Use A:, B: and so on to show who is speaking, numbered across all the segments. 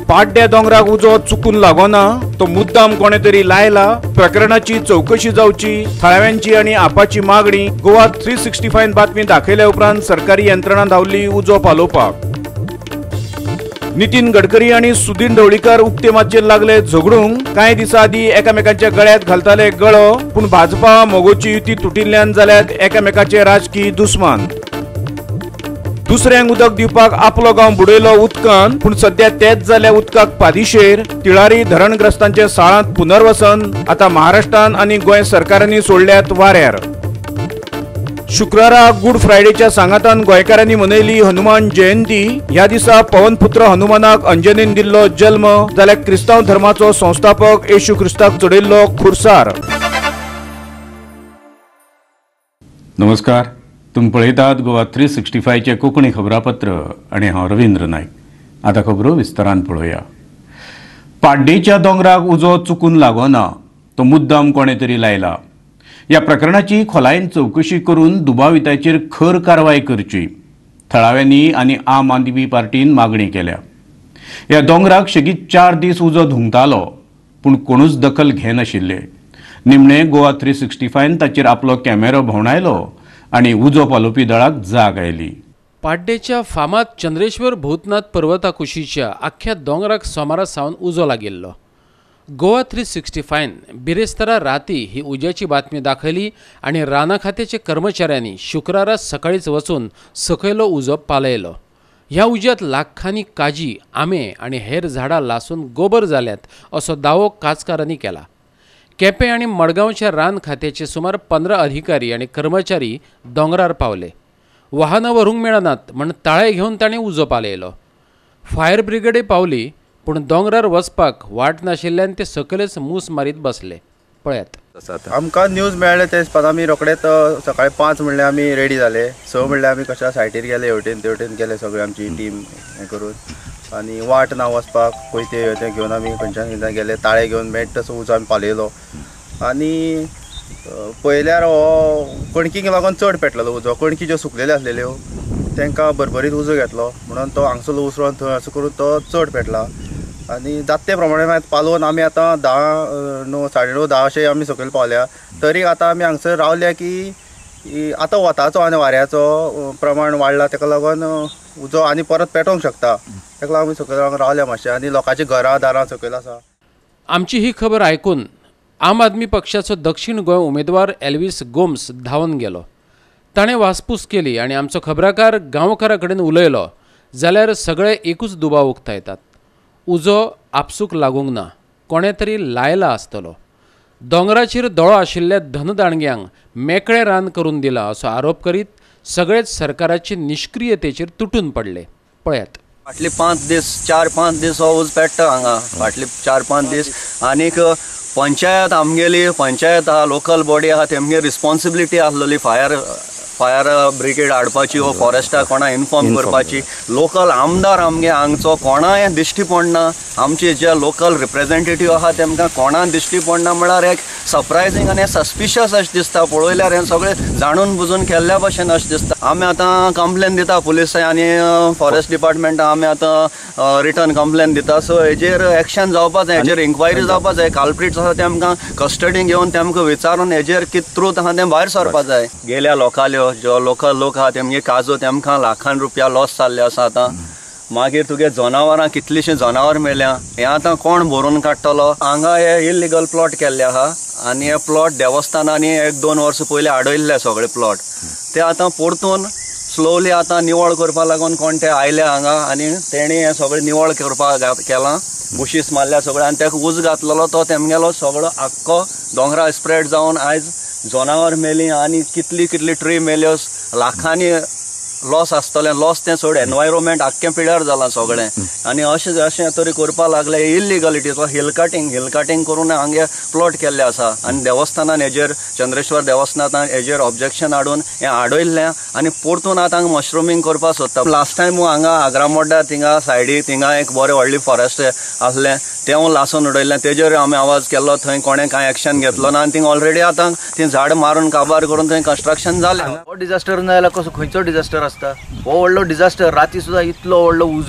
A: पाड्ड्या दोंगराक उजो चुकून लागोना, तो मुद्दाम कोणे तरी लायला। प्रकरणाची चौकशी जावची, थळाव्यांची आणि आपाची मागणी। गोवा 365 बातमी दाखयल्या उपरांत सरकारी यंत्रणा धांवली उजो पालोवपाक। नितीन गडकरी आणि सुदीन ढवळीकर उक्ते माचयेर लागले झगडूंक। कांय दिसा आदी एकामेकांच्या गळ्यात घालताले गळो, पूण भाजपा मोगोची युती तुटिल्ल्यान जाल्यात एकामेकाचे राजकीय दुस्मान। दुसऱ्यांक उदक दिवपाक आपलो गांव बुडयलो उदकान, पूण सध्या तेच जाल्या उदकाक पादिशेर। तिळारी धरणग्रस्तांचे साळांत पुनर्वसन आता महाराष्ट्रान आणि गोंय सरकारांनी सोडल्यात वाऱ्यार। शुक्रारा गुड फ्रायडेच्या सांगातान गोंयकारांनी मनयली हनुमान जयंती। ह्या दिसा पवनपुत्र हनुमानाक अंजनेन दिल्लो जल्म, जाल्यार क्रिस्तांव धर्माचो संस्थापक येशू ख्रिस्ताक चडयल्लो खुर्सार।
B: नमस्कार, तुम्ही पळयतात गोवा 365 चे कोंकणी खबरापत्र आणि हांव रवींद्र नाईक। आता खबरो विस्तारान पळोवया। पाड्डेच्या दोंगराक उजो चुकून लागोना, तो मुद्दाम कोणे तरी लायला। ह्या प्रकरणाची खोलायेन चौकशी करून दुबाविताचेर खर कारवाय करची, थळाव्यांनी आनी आम आदमी पार्टीन मागणी केल्या। ह्या दोंगराक सेगीत 4 दीस उजो धुंकतालो, पूण कोणूच दखल घेनाशिल्ले। निमणे गोवा 365 ताचेर आपलो कॅमेरो भोंवडायलो आणि उजो पालोवपी दळाक जाग आयली।
C: पाड्डेच्या फामाद चंद्रेश्वर भूतनाथ पर्वता कुशीच्या आख्या दोंगराक सोमारा सावन उजो लागिल्लो। गोवा 365 बिरेस्तारा राती ही उज्याची बातमी दाखयली आणि राना खात्याच्या कर्मचाऱ्यांनी शुक्रारा सकाळीच वचून सकयलो उजो पालयलो। ह्या उज्यात लाखांनी काजी, आंबे आणि हेर झाडां लासून गोबर जाल्यात असो दावो काजकारांनी केला। केपें आणि मडगांवच्या रान खात्याचे सुमार 15 अधिकारी आणि कर्मचारी दोंगरार पावले। वाहनां व्हरूंक मेळनात म्हण ताळे घेवन ताणें उजो पालयलो। फायर ब्रिगेडय पावली, पूण दोंगरार वचपाक वाट नाशिल्ल्यान ते सकयलेच मूस मारीत बसले। पळयात।
D: आमकां न्यूज मेळ्ळे ते दिसपाक आमी रोखडेच सकाळी 5 म्हणल्यार आमी रेडी जाले। 6 म्हणल्यार आमी कशा सायटीर गेले, हेवटेन तेवटेन गेले सगळे आमची टीम हें करून, आनी वाट ना वचपाक पयते ते घेवन आमी खंयच्यान खंयच्यान गेले। ताळे घेवन मेळटा तसो उजो आमी पालयलो आनी पयल्यार हो कणकीक लागून चड पेटलेलो उजो। कणकी ज्यो सुकलेल्यो आसलेल्यो तांकां भरभरीत उजो घेतलो म्हणून तो हांगसरलो उसरोन थंय असो करून तो चड पेटला आनी जाता ते प्रमाणे पालोवन आमी आतां 10, 9:30, 10 अशें आमी सकयल पावल्या। तरी आतां आमी हांगसर रावल्या की आतां वताचो आनी वाऱ्याचो प्रमाण वाडला, ताका लागून उजो आनी परत पेटोवंक शकता। ताका लागून आमी सकयल रावल्या मातशें, आनी लोकांची घरां दारां सकयल आसा।
C: आमची ही खबर आयकून आम आदमी पक्षाचो दक्षिण गोंय उमेदवार एल्विस गोम्स धांवन गेलो। ताणें वासपूस केली आणि आमचो खबराकार गांवकारा कडेन उलयलो जाल्यार सगळे एकूच दुबाव उक्तायतात, उजो आपसूक लागूंक ना, कोणे तरी लायला आसतलो। दोंगराचेर दोळो आशिल्ल्या धनदाणग्यांक मेकळे रान करून दिला असो आरोप करीत सगळेच सरकाराचे निष्क्रियतेचेर तुटून पडले। पळयात।
E: फाटले 5 दीस 4-5 दीस हो उज पेट्टा हांगा, फाटले 4-5 दीस। आनीक पंचायत आमगेली, पंचायत आहा, लोकल बॉडी आहा, तेमगे रिस्पॉन्सिबिलिटी आसलेली फायर ब्रिगेड हाडपाची व फॉरेस्टाक कोणा इन्फॉर्म करपाची। लोकल आमदार आमगे हांगचो कोणाय दिश्टी पडना। आमचे जे लोकल रिप्रेझेंटेटिव्ह आहा तेमकां कोणा दिश्टी पडना म्हळ्यार एक सरप्रायझींग आनी सस्पिशियस अशें दिसता। पळयल्यार हें सगळें जाणून बुजून केल्ल्या भशेन अशें दिसता। आमी आतां कंप्लेन दिता पुलीस आनी फॉरेस्ट डिपार्टमेंटाक आमी आतां रिटर्न कंप्लेन दिता। सो हेजेर एक्शन जावपा जाय, हेजेर इन्क्वायरी जावपा जाय। काल्प्रिट्स आसा तेमकां कस्टडीन घेवन तेमकां विचारून हेजेर कितें ट्रूथ आहा तें भायर सरपा जाय। गेल्या लोकाल्यो जो लोकल लोक आहा तेमगे काजो तेमकां लाखान रुपया लॉस जाल्ले आसा आतां। मागीर तुगे जनावरां कितलीशीं जनावर मेल्या, हें आतां कोण भरून काडटलो? हांगा हे इल्लिगल प्लॉट केल्ले आहा आनी हे प्लॉट देवस्थानांनी 1-2 वर्सां पयलीं आडयल्ले सगळे प्लॉट। ते आतां परतून स्लोली आतां निवळ करपा लागून कोण ते आयले हांगा आनी तेणी हें सगळें निवळ करपाक केलां, बुशीस मारल्या सगळें आनी ताका उज घातलेलो तो तेमगेलो सगळो आख्खो दोंगरा स्प्रेड जावन आयज जनावर मेली आनी कितली ट्री मेल्यो, लाखांनी लॉस आसतलें। लॉस तें सोड, एनवायरमेंट आख्खें पिड्यार जालां सगळें आनी अशें तरी करपा लागले। इल्लिगलिटी हिल कटिंग करून हांगे प्लॉट केल्ले आसा आनी देवस्थानान हेजेर, चंद्रेश्वर देवस्थानान हेजेर ऑब्जेक्शन हाडून हें आडयल्लें आनी परतून आतां हांगा मशरूमींग करपा सोदता। लास्ट टायम हांगा आग्रामोड्डा थिंगा सायडीक थिंगा एक बरें व्हडली फॉरेस्ट आसलें तें लासून उडयल्लें। तेजेर आमी आवाज केल्लो, थंय कोणें कांय एक्शन घेतलो ना आनी थिंग ऑलरेडी आतां ती झाड मारून काबार करून थंय कन्स्ट्रक्शन जालें।
F: हो डिजास्टर जाल्यार कसो खंयचो डिजास्टर आसता? हो व्हडलो डिजास्टर, राती सुद्दां इतलो व्हडलो उजो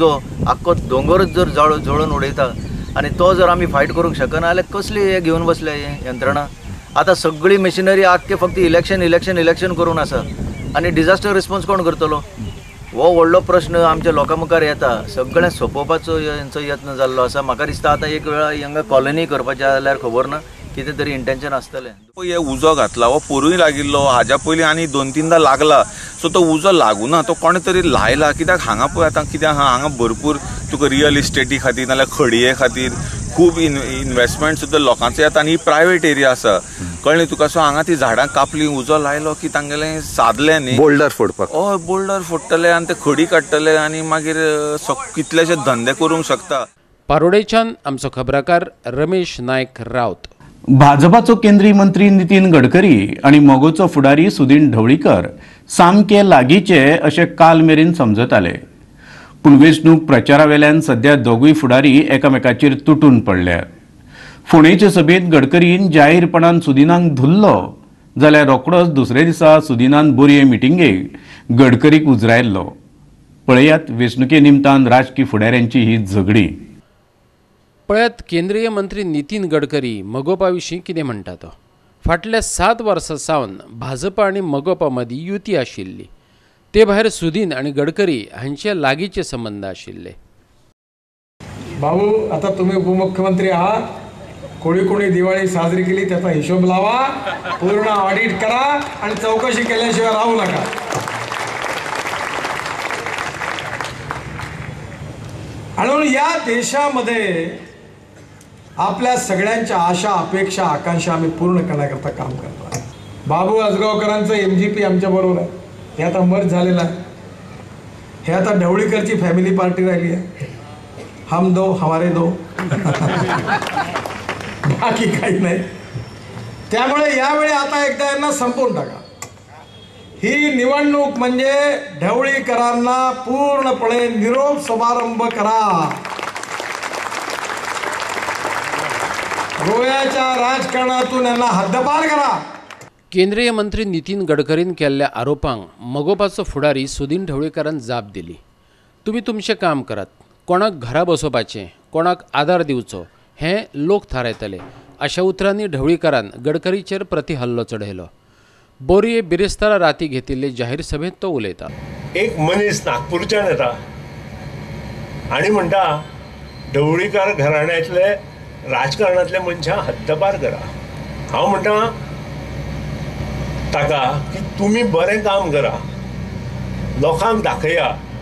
E: आख्खो दोंगरच जर जळोवन उडयता आनी तो जर आमी फायट करूंक शकना जाल्यार कसली हे घेवन बसल्या हे यंत्रणा. आतां सगळी मशिनरी आख्खे फक्त इलेक्शन करून आसा आनी डिझास्टर रिस्पॉन्स कोण करतलो. हो व्हडलो प्रश्न आमच्या लोकां मुखार येता. सगळें सोंपोवपाचो हेंचो यत्न जाल्लो आसा. म्हाका दिसता आतां एक वेळा हांगा कॉलनी करपाचें जाल्यार खबर ना, कितें तरी इंटेंशन आसतलें.
F: हे उजो घातला हो पोरूय लागिल्लो, हाज्या पयलीं आनी 2-3दा लागला. सो तो उजो लागूना, तो कोणे तरी लायला. कित्याक हांगा पळय आतां कित्याक हांगा भरपूर तुका रियल इस्टेटी खातीर नाल्यार खडये खातीर खूब इन्वेस्टमेंट सुद्दां लोकांचो येता आनी ही प्रायवेट एरिया आसा, कळ्ळें तुका. सो हांगा ती झाडां कापली, उजो लायलो की तांगेलें सादलें न्ही,
G: बोल्डर फोडपाक.
F: हय बोल्डर फोडटले आनी ते खडी काडटले आनी मागीर कितलेशे धंदे करूंक शकता.
C: पारोडेच्यान आमचो खबराकार रमेश नायक रावत.
B: भाजपाचो केंद्रीय मंत्री नितीन गडकरी आणि मोगोचो फुडारी सुदीन ढवळीकर सामके लागींचे अशें काल मेरेन समजताले. पूण वेंचणूक प्रचारावेल्यान सध्या दोगूय फुडारी एकामेकाचेर तुटून पडल्यात. फोंडेचे सभेत गडकरीन जाहीरपणान सुदिनांक धुल्लो जाल्यार रोखडोच दुसरे दिसा सुदिनान बोरये मिटिंगेक गडकरीक उजरायल्लो. पळयात वेंचणुके निमतान राजकीय फुडाऱ्यांची ही झगडी.
C: पळयात केंद्रीय मंत्री नितीन गडकरी मोगोपा विशीं कितें म्हणटा तो. फाटल्या 7 वर्सां सावन भाजप आनी मोगोपा मदीं युती आशिल्ली. ते भायर सुदीन आनी गडकरी हांचे लागींचे संबंद आशिल्ले.
H: भाऊ, आता तुम्ही उपमुख्यमंत्री आहात. कोणी दिवाळी साजरी केली त्याचा हिशोब लावा, पूर्ण ऑडिट करा आणि चौकशी केल्याशिवाय राहू नका. आणि या देशामध्ये आपल्या सगळ्यांच्या आशा अपेक्षा आकांक्षा आम्ही पूर्ण करण्याकरता काम करतो. बाबू आजगावकरांचं MGP आमच्या बरोबर आहे. हे आता मर्ज झालेला आहे. हे आता ढवळीकरची फॅमिली पार्टी राहिली आहे. हम दो हमारे दो, बाकी काही नाही. त्यामुळे यावेळी आता एकदा यांना संपवून टाका. ही निवडणूक म्हणजे ढवळीकरांना पूर्णपणे निरोप समारंभ करा. गोव्याच्या राजकारणातून यांना हद्दपार करा.
C: केंद्रीय मंत्री नितीन गडकरीन केल्ल्या आरोपांक मोगोपाचो फुडारी सुदीन ढवळीकरान जाप दिली. तुमी तुमचें काम करात. कोणाक घरा बसोवपाचें, कोणाक आदार दिवचो हें लोक थारायतले अशा उतरांनी ढवळीकरान गडकरीचेर प्रतिहल्लो चडयलो. बोरये बिरेस्तारा राती घेतिल्ले जाहीर सभेत तो उलयता.
I: एक मनीस नागपूरच्यान येता आनी म्हणटा ढवळीकर घराण्यांतले राजकारणांतल्या मनशां हद्दपार करा. हांव म्हणटा ताका की तुमी बरें काम करा, लोकांक दाखया.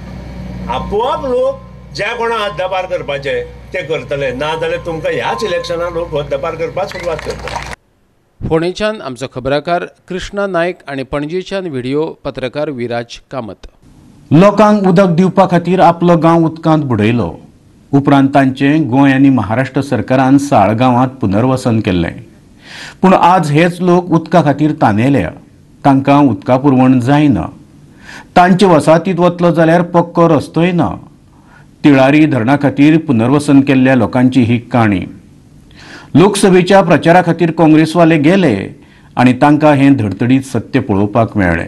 I: आपोआप लोक ज्या कोणा हद्दपार करपाचे ते करतले, ना जाल्यार तुमकां ह्याच इलेक्शनाक लोक हद्दपार करपाक सुरवात करतले.
C: फोंडेच्यान आमचो खबराकार कृष्णा नायक आनी पणजेच्यान व्हिडिओ पत्रकार विराज कामत.
B: लोकांक उदक दिवपा खातीर आपलो गांव उदकांत बुडयलो. उपरांत तांचें गोंय आनी महाराष्ट्र सरकारान साळगांवांत पुनर्वसन केल्लें. पूण आज हेच लोक उदका खातीर तानेल्या. तांकां उदका पुरवण जायना. तांचे वसाहतींत वतलो जाल्यार पक्को रस्तोय ना. तिळारी धरणा खातीर पुनर्वसन केल्ल्या लोकांची ही काणी. लोकसभेच्या प्रचारा खातीर काँग्रेसवाले गेले आनी तांकां हें धडधडीत सत्य पळोवपाक मेळ्ळें.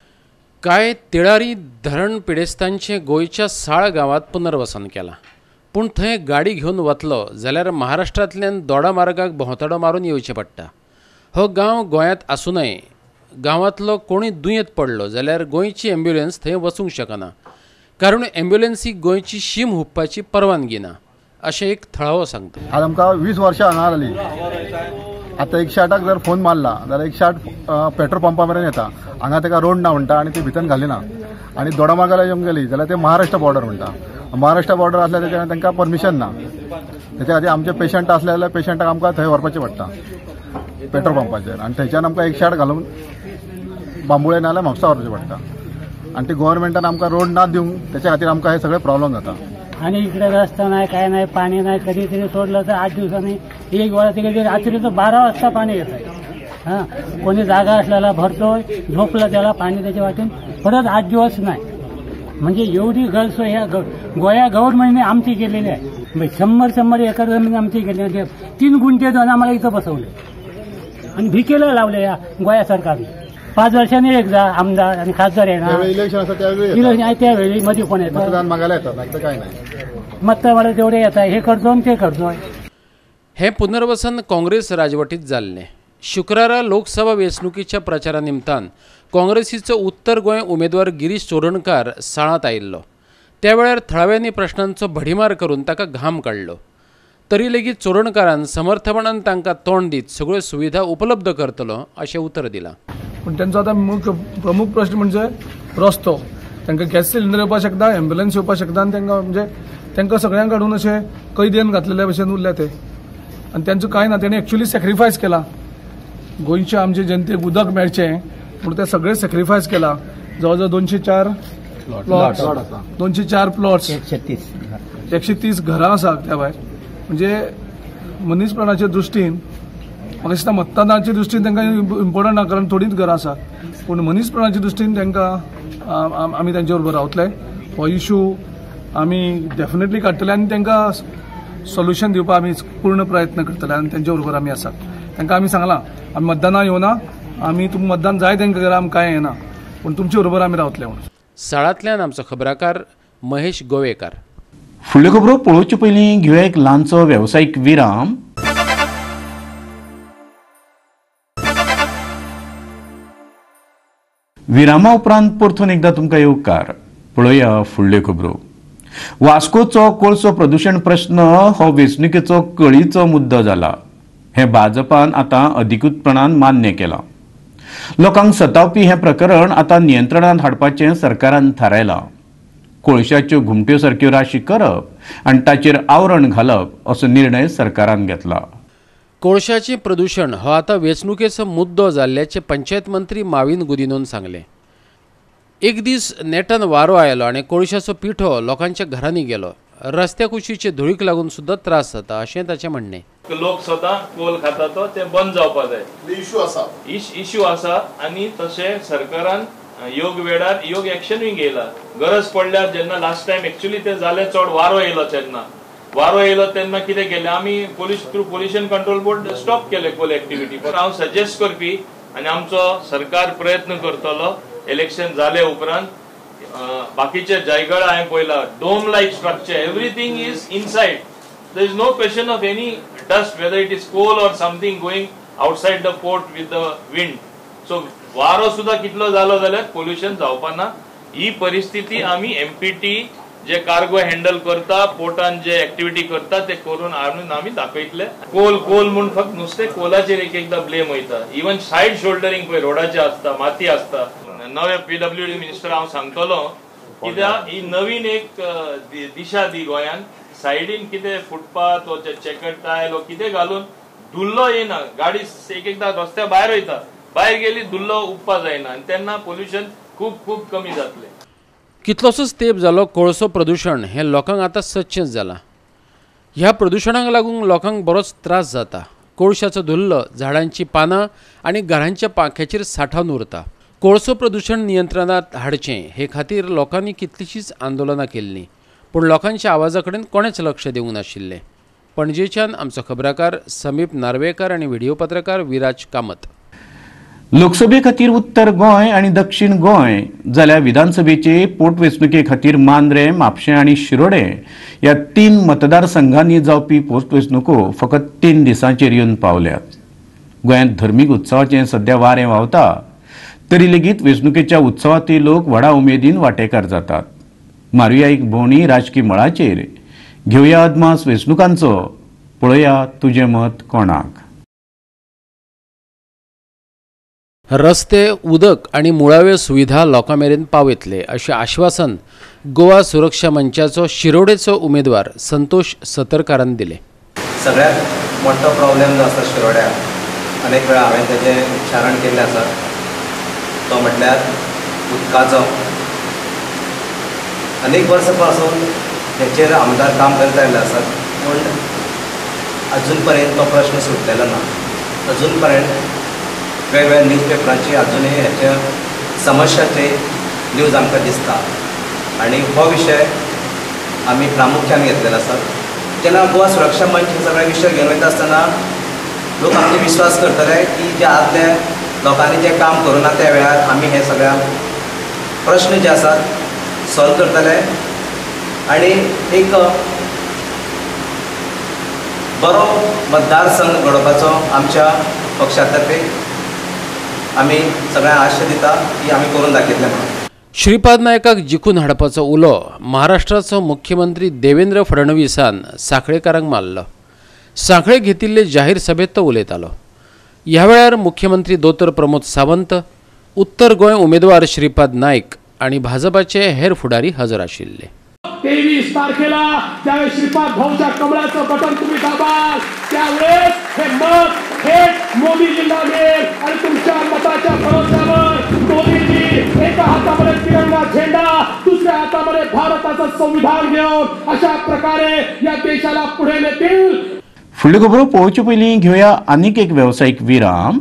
C: कांय तिळारी धरण पिडेस्तांचें गोंयच्या साळ गांवांत पुनर्वसन केलां. पूण थंय गाडी घेवन वतलो जाल्यार महाराष्ट्रांतल्यान दोडा मार्गाक भोंवतडो मारून येवचें पडटा. हो गांव गोंयांत आसूनय गांवांतलो कोणूय दुयेंत पडलो जाल्यार गोंयची एम्ब्युलन्स थंय वचूंक शकना, कारण एम्ब्युलन्सीक गोंयची शीम हुंपपाची परवानगी ना अशें एक थळावो सांगता.
J: आज आमकां 20 वर्सां हांगा जाली. आतां 108क जर फोन मारला जाल्यार 108 पेट्रोल पंपा मेरेन येता. हांगा ताका रोड ना म्हणटा आनी ती भितर घालिना. आनी दोडामार्गाला येवंक गेली जाल्यार ते महाराष्ट्र बॉर्डर म्हणटा. महाराष्ट्र बॉर्डर आसल्यार तेच्या तांकां परमिशन ना. तेच्या खातीर आमचे पेशंट आसले जाल्यार पेशंटाक आमकां थंय व्हरपाचें पडटा पेट्रोल पंपाचेर. आनी थंयच्यान आमकां 108 घालून बांबोळे ना जाल्यार म्हापसा व्हरचें पडटा. आनी ती गव्हर्नमेंटान आमकां रोड ना दिवंक त्याच्या खातीर आमकां हे सगळे प्रॉब्लेम जाता.
K: आणि इकडे रस्ता नाही, काय नाही, पाणी नाही. कधीतरी सोडलं तर 8 दिवसांनी एक वेळा तिकडे रात्रीचं 12 वाजता पाणी येत आहे. हां, कोणी जागा असलेला भरतोय, झोपलं त्याला पाणी त्याच्या वाटून परत 8 दिवस नाही. म्हणजे एवढी गैरसोय ह्या गोया गव्हर्नमेंटने आमची केलेली आहे. 100 एकर जमीन आमची केली. 3 गुंठे जाऊन आम्हाला इथं बसवले आणि भिकेला लावले या गोया सरकारने. 5 वर्षांनी एकदा आमदार आणि खासदार येणार.
J: इलेक्शन असतं त्यावेळी
K: इलेक्शन आहे त्यावेळी मध्ये कोण येतं
J: मतदान मागायला येतात, काय नाही.
K: मत मला तेवढे येत आहे, हे करतो आणि ते करतोय.
C: हे पुनर्वसन काँग्रेस राजवटीत जाल्लें. शुक्रारा लोकसभा वेंचणुकीच्या प्रचारा निमतान काँग्रेसीचो उत्तर गोंय उमेदवार गिरीश चोडणकार साळांत आयिल्लो. त्या वेळार थळाव्यांनी प्रश्नांचो भडीमार करून ताका घाम काडलो. तरी लेगीत चोडणकारान समर्थपणान तांकां तोंड दीत सगळ्यो सुविधा उपलब्ध करतलो अशें उतर दिलां.
H: पण त्यांचा आता प्रमुख प्रश्न म्हणजे रस्तो. तांकां गॅस सिलिंडर येवपाक शकता, एम्ब्युलन्स येवपाक शकता आनी तांकां म्हणजे तांकां सगळ्यांक काडून अशें कैदेन घातलेल्या भशेन उरल्या ते. आनी तांचो कांय ना, तेणी एक्चुअली सॅक्रिफायस केला. गोंयच्या आमचे जनतेक उदक मेळचें म्हणून ते सगळे सॅक्रिफायस केला. जवळ 204 प्लॉट्स 130 घरां आसा त्या भायर. म्हणजे मनीसपणाचे दृश्टीन म्हाका दिसता मतदानाचे दृश्टीन तांकां इम्पॉर्टंट ना, कारण थोडीच घरां आसात. पूण मनीसपणाचे दृश्टीन तांकां आमी तांचे बरोबर रावतले. हो इशू आमी डेफिनेटली काडटले आनी तांकां सोल्युशन दिवपाक आमी पूर्ण प्रयत्न करतले आनी तांचे बरोबर आमी आसात. तांकां आमी सांगलां आमी मतदानाक येवना, आमी तुमकां मतदान जाय तांकां करा, आमकां कांय येना, पूण तुमचे बरोबर आमी रावतले म्हणून.
C: साळांतल्यान आमचो खबराकार महेश गोवेकार.
B: फुडल्यो खबरो पळोवचे पयलीं घेवया एक ल्हानसो वेवसायीक विराम. विरामा उपरांत परतून एकदां तुमकां येवकार. पळोवया फुडल्यो खबरो. वास्कोचो कोळसो प्रदूशण प्रश्न हो वेंचणुकेचो कळीचो मुद्दो जाला. हे भाजपान आतां अधिकृतपणान मान्य केलां. लोकांक सतावपी हें प्रकरण आतां नियंत्रणांत हाडपाचें सरकारान थारायलां. कोळशाच्यो घुमट्यो सारक्यो राशी करप आनी ताचेर आवरण घालप असो निर्णय सरकारान घेतला.
C: कोळशाचें प्रदूशण हो आतां वेंचणुकेचो मुद्दो जाल्ल्याचें पंचायत मंत्री माविन गुदिनोन सांगलें. एक दीस नेटान वारो आयलो आनी कोळशाचो पिठो लोकांच्या घरांनी गेलो. रस्त्या कुशीचे धुळीक लागून सुद्धा त्रास जाता अशें ताचें म्हणणें.
G: लोक स्वता कोल खाता तो ते बंद जावपाक जाय. इश्यू आसा आनी तशें सरकारान योग वेळार योग एक्शनूय घेयला. गरज पडल्यार जेन्ना लास्ट टायम एक्चुअली ते जालें चड वारो येयलो तेन्ना कितें केलें आमी पोल्युशन कंट्रोल बोर्ड स्टॉप केले कोल एक्टिविटी. पण हांव सजेस्ट करपी आनी आमचो सरकार प्रयत्न करतलो इलेक्शन जाले उपरांत बाकीचे जायगळ हांवें पळयला dome like structure everything is inside. There is no question of any dust whether it is coal or something going outside the port with the wind. So वारो सुद्धा कितलो जालो जाल्यार पोल्युशन जावपाना. ही परिस्थिती आमी एमपीटी जे कार्गो हँडल करता पोर्टान जे एक्टिविटी करता ते करून आमी दाखयतले. कोल म्हूण फक्त नुस्तें कोलाचेर एक एकदां ब्लेम वयता. इवन सायड शोल्डरिंग पळय रोडाचे आसता माती आसता. नवे पीडब्ल्यूडी मिनिस्टर हांव सांगतलो कित्याक ही नवीन एक दिशा दी गोंयान. सायडीन कितें फुटपाथ वा चेकट टायल वा कितें घालून धुल्लो येना. गाडी एक एकदां रस्त्या भायर वयता, भायर गेली धुल्लो उपपा जायना आनी तेन्ना पोल्युशन खूब कमी जातलें.
C: कितलोसोच तेंप जालो कोळसो प्रदूशण हें लोकांक आतां सदचेंच जालां. ह्या प्रदुशणाक लागून लोकांक बरोच त्रास जाता. कोळशाचो धुल्लो झाडांची पानां आनी घरांच्या पांख्याचेर सांठून उरता. कोळसो प्रदूषण नियंत्रणात हाडचें हे खातीर लोकांनी कितलींशींच आंदोलनां केल्लीं, पूण लोकांच्या आवाजा कडेन कोणेच लक्ष दिवंक नाशिल्लें. पणजेच्यान आमचो खबराकार समीप नार्वेकार आनी व्हिडिओ पत्रकार विराज कामत.
B: लोकसभे खातीर उत्तर गोंय आणि दक्षिण गोंय जाल्यार विधानसभेचे पोटवेंचणुके खातीर मांद्रे, म्हापशें आणि शिरोडे ह्या 3 मतदारसंघांनी जावपी पोटवेंचणुको फकत 3 दिसांचेर येवन पावल्यात. गोंयांत धर्मीक उत्सवाचें सध्या वारें व्हांवता, तरी लेगीत वेंचणुकेच्या उत्सवांतय लोक व्हडा उमेदीन वांटेकार जातात. मारुया एक भोंवडी राजकी मळाचेर. घेवया अदमास वेंचणुकांचो. पळोवया तुजें मत कोणाक.
C: रस्ते, उदक आणि मुळाव्यो सुविधा लोकां मेरेन पावयतले अशें आश्वासन गोवा सुरक्षा मंचाचो शिरोडेचो उमेदवार संतोष सतरकारान दिलें.
L: सगळ्यात मोठो प्रॉब्लेम जो आसा शिरोड्याक अनेक वेळा हांवें तेजें उच्चारण केल्लें आसा, तो म्हटल्यार उदकाचो. अनेक वर्सां पासून हेचेर आमदार काम करत आयिल्ले आसात, पूण अजून पर्यंत तो प्रश्न सुटलेलो ना. अजून पर्यंत वेगवेगळ्या न्यूजपेपरांची अजूनही ह्याच्या समस्याचे न्यूज आमकां दिसता. आणि हो विशय आमी प्रामुख्यान घेतलेलो आसा. जेन्ना गोवा सुरक्षा मंच हे सगळे विशय घेवन वयता आसतना लोक आमचे विश्वास करतले की जे आदले लोकांनी जे काम करूं ना त्या वेळार आमी हे सगळ्या प्रश्न जे आसात सॉल्व करतले. आणि एक बरो मतदारसंघ घडोवपाचो आमच्या पक्षातर्फे आमी सगळ्यांक आश्य दिता की आमी करून दाखयतले म्हणून.
C: श्रीपाद नायकाक जिखून हाडपाचो उलो महाराष्ट्राचो मुख्यमंत्री देवेंद्र फडणवीसान सांखळेकारांक मारलो. सांखळे घेतिल्ले जाहीर सभेत तो उलयतालो. ह्या वेळार मुख्यमंत्री दोतर प्रमोद सावंत, उत्तर गोंय उमेदवार श्रीपाद नायक आणि भाजपाचे हेर फुडारी हजर आशिल्ले.
M: 23 तारखेला ज्यावेळेस श्रीपाद भाऊच्या कमळाचं बटन तुम्ही दाबाल त्यावेळेस हे मत थेट मोदीजींना मिळेल आणि तुमच्या मताच्या भरोश्यावर मोदीजी एका हातामध्ये तिरंगा झेंडा दुसऱ्या हातामध्ये भारताचं संविधान घेऊन अशा प्रकारे या देशाला पुढे नेतील.
B: फुडल्यो खबरो पळोवचे पयलीं घेवया आनीक एक वेवसायीक विराम.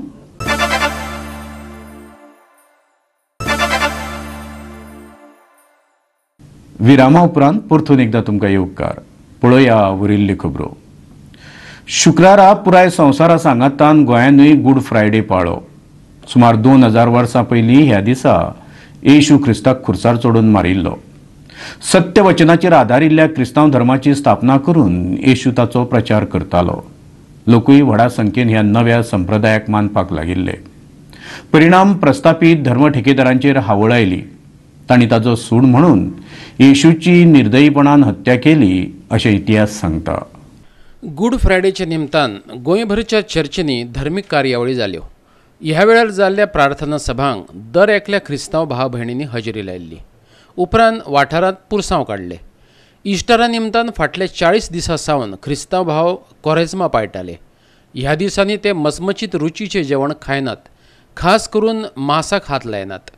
B: विरामा उपरांत परतून एकदा तुमकां येवकार. पळोवया उरिल्ल्यो खबरो. शुक्रारा पुराय संवसारा सांगातान गोंयानूय गुड फ्रायडे पाळ्ळो. सुमार 2000 वर्सां पयलीं ह्या दिसा येशू ख्रिस्ताक खुर्सार चडोवन मारिल्लो. सत्य वचनाचेर आदारिल्ल्या क्रिस्तांव धर्माची स्थापना करून येशू ताचो प्रचार करतालो. लोकूय व्हडा संख्येन ह्या नव्या संप्रदायाक मानपाक लागिल्ले. परिणाम प्रस्थापीत धर्म ठेकेदारांचेर हावळ आयली. तांणी ताचो सूड म्हणून येशूची निर्दयीपणान हत्या केली अशें इतिहास सांगता.
C: गुड फ्रायडेच्या निमतान गोंयभरच्या चर्चींनी धर्मीक कार्यावळी जाल्यो. ह्या वेळार जाल्ल्या प्रार्थना सभांक दर एकल्या क्रिस्तांव भाव भयणींनी हजेरी लायिल्ली. उपरांत वाठारांत पुरसांव काडले. इस्टरा निमतान फाटले 40 दिसां सावन क्रिस्तांव भाव कोरेजमा पाळटाले. ह्या दिसांनी ते मचमचीत रुचीचें जेवण खायनात. खास करून मांसाक हात लायनात.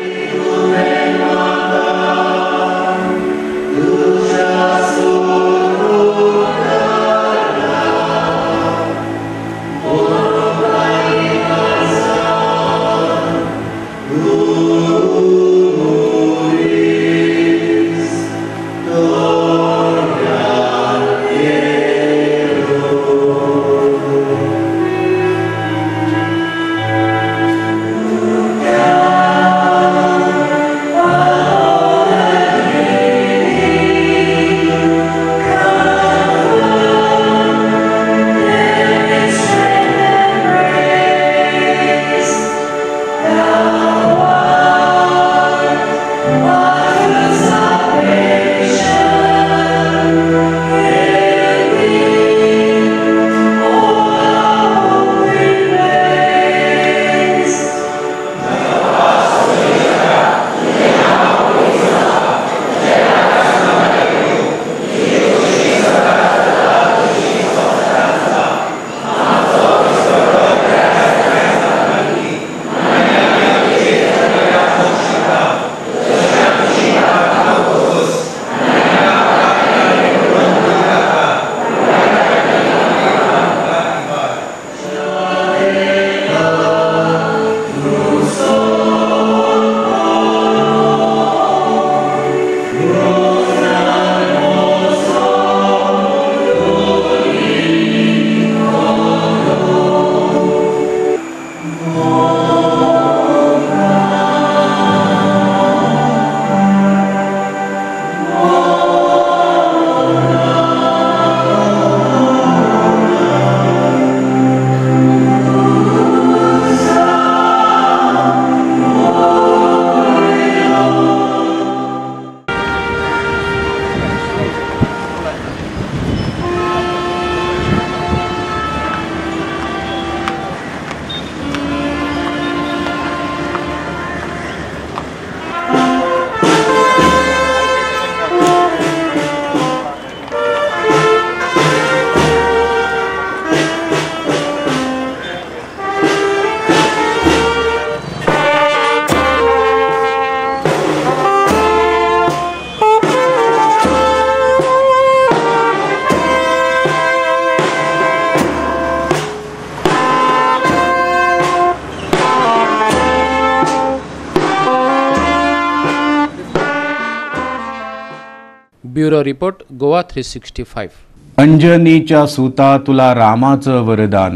C: Bureau report Goa 365.
B: अंजनीच्या सुता तुला रामाचं वरदान,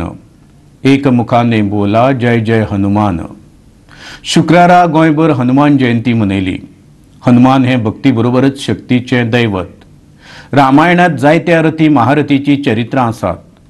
B: एकमुखाने बोला जय जय हनुमान. शुक्रारा गोंयभर हनुमान जयंती मनयली. हनुमान हे भक्ती बरोबरच शक्तीचे दैवत. रामायणात जायत्या रथी महारथीची चरित्रां आसात.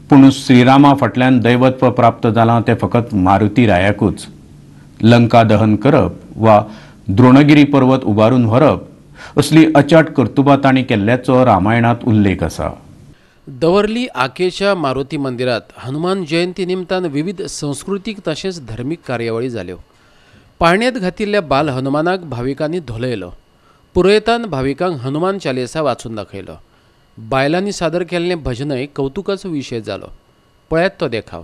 B: पूण श्रीरामा फाटल्यान दैवत्व प्राप्त जालां तें फकत मारुती रायाकूच. लंका दहन करप वा द्रोणगिरी पर्वत उबारून व्हरप असली अचाट कर्तुबां तांणी केल्ल्याचो रामायणात उल्लेख आसा.
C: दवर्ली आकेच्या मारुती मंदिरात हनुमान जयंती निमतान विविध सांस्कृतीक तशेंच धर्मीक कार्यावळी जाल्यो. पाळण्यांत घातिल्ल्या बाल हनुमानाक भाविकांनी धोलयलो. पुरोयतान भाविकांक हनुमान चालिसा वाचून दाखयलो. बायलांनी सादर केल्लें भजनय कौतुकाचो विशय जालो. पळयात तो देखाव.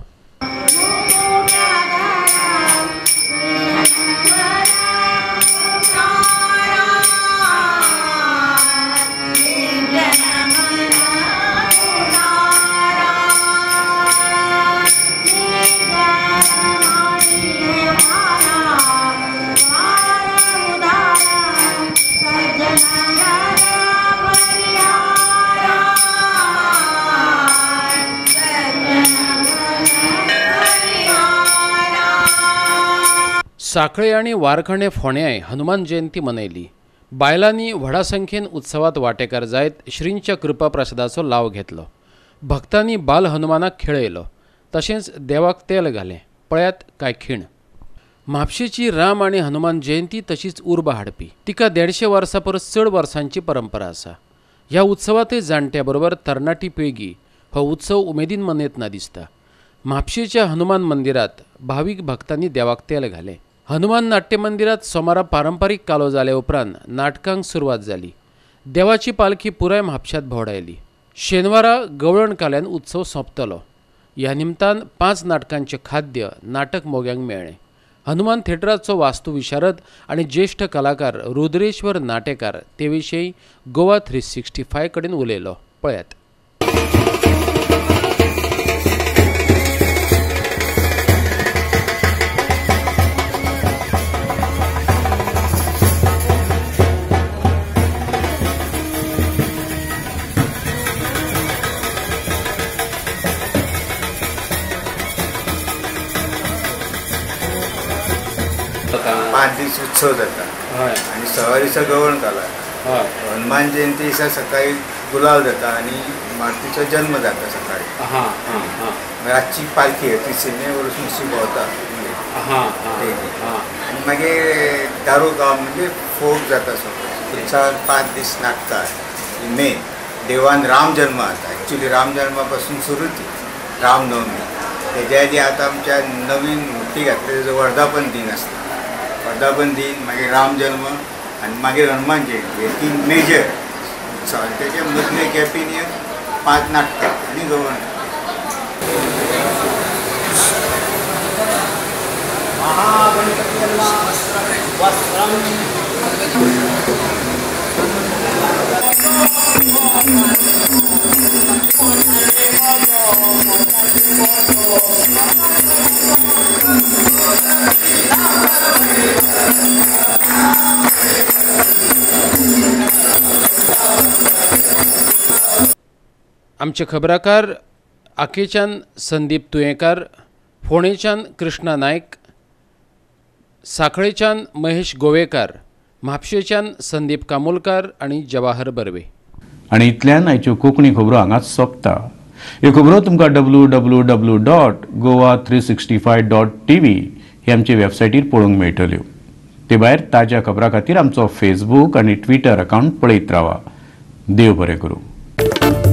C: साखळे आणि वारखणे फोंड्याय हनुमान जयंती मनयली. बायलांनी व्हडा संख्येन उत्सवात वांटेकार जायत श्रींच्या कृपा प्रसादाचो लाव घेतलो. भक्तांनी बाल हनुमानाक खेळयलो. तशेंच देवाक तेल घालें. पळयात कांय खीण. म्हापशेची राम आणि हनुमान जयंती तशीच उर्बा हाडपी. तिका 150 वर्सां परस चड वर्सांची परंपरा आसा. ह्या उत्सवातय जाणट्या बरोबर तरणाटी पिळगी हो उत्सव उमेदीन मनयतना दिसता. म्हापशेच्या हनुमान मंदिरात भावीक भक्तांनी देवाक तेल घालें. हनुमान नाट्य मंदिरात सोमारा पारंपारीक कालो जाले उपरांत नाटकांक सुरवात जाली. देवाची पालखी पुराय म्हापश्यांत भोंवडायली. शेनवारा गवळण काल्यान उत्सव सोंपतलो. ह्या निमतान 5 नाटकांचे खाद्य नाटक मोग्यांक मेळ्ळें. हनुमान थिएटराचो वास्तू विशारद आणि ज्येष्ठ कलाकार रुद्रेश्वर नाटेकार ते विशीं गोवा 365 कडेन उलयलो. पळयात.
N: पाच दीस उत्सव जाता आणि 6 दिसा गवळण काला. हनुमान जयंती दिसा सकाळी गुलाल जाता आणि मारुतीचो जन्म जाता सकाळी. रातची पालखी आहे ती सिने वरसून मातशी भोंवता आणि मागीर दारू गांव म्हणजे फोक जाता सगळो. उत्सवाक 5 दीस नाटता. मेन देवान राम जल्म जाता. एक्चुली राम जल्मा पासून सुरू ती रामनवमी. तेज्या आदी आतां आमच्या नवीन मुर्ती घातली तेजो वर्धापन दिन आसता. वर्धापन दिन मागीर राम जल्म आनी मागीर हनुमान जयंती हे 3 मेजर उत्सव. तेजे मदले गॅपीन 5 नाटकां आनी गवळण.
C: आमचे खबराकार आकेच्यान संदीप तुयेंकार, फोंडेच्यान कृष्णा नायक, साखळेच्यान महेश गोवेकार, म्हापशेच्यान संदीप कामोलकार आणि जवाहर बर्वे.
B: आणि इतल्यान आयच्यो कोंकणी खबरो हांगाच सोंपता. ह्यो खबरो तुमकां www.goa365.tv हे आमचे वेबसायटीर पळोवंक मेळटल्यो. ते भायर ताज्या खबरां खातीर आमचो फेसबूक आनी ट्विटर अकावंट पळयत रावा. देव बरें करूं.